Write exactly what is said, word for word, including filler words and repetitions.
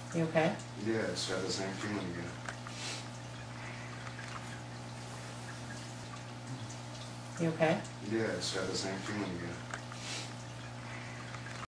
You okay? Yeah, it's got the same feeling again. You okay? Yeah, it's got the same feeling again.